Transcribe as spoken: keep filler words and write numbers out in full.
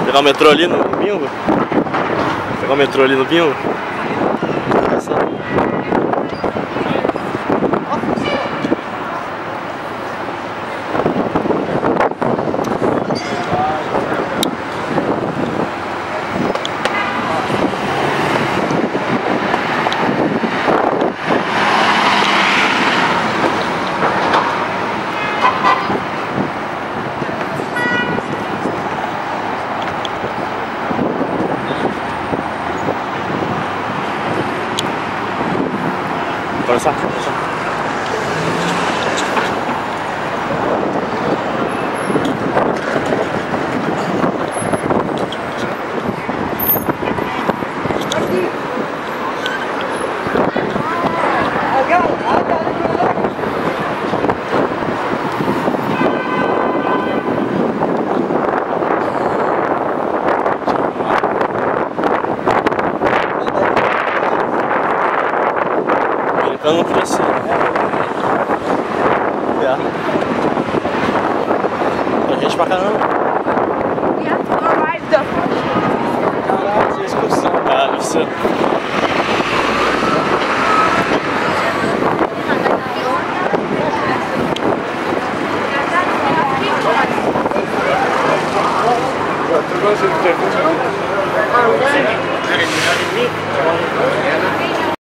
Pegar o metrô ali no bingo. Pegar o metrô ali no bingo. Força, força. Eu não podia ser. É. Tem gente pra caramba. Caralho, que excursão. Ah, isso. Tu gosta de ter